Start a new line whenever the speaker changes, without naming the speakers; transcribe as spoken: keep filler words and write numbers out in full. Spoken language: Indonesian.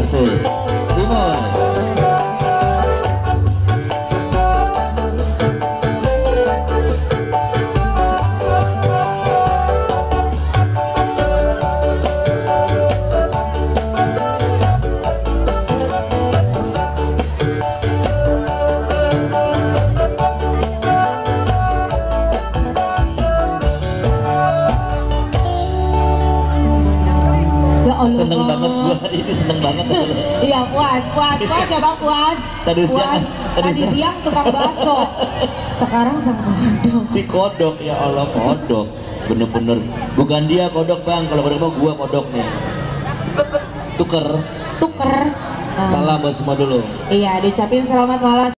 Asik. Simon. Seneng banget gua, ini seneng banget.
Iya puas, puas, puas ya bang, puas.
Tadi
puas.
siang,
tadi, tadi siang tukang bakso. Sekarang sang kodok.
Si kodok, ya Allah kodok, bener-bener. Bukan dia kodok bang, kalau kodok mah gua kodoknya. Tuker.
Tuker.
Salam buat semua dulu.
Iya, diucapin selamat malam.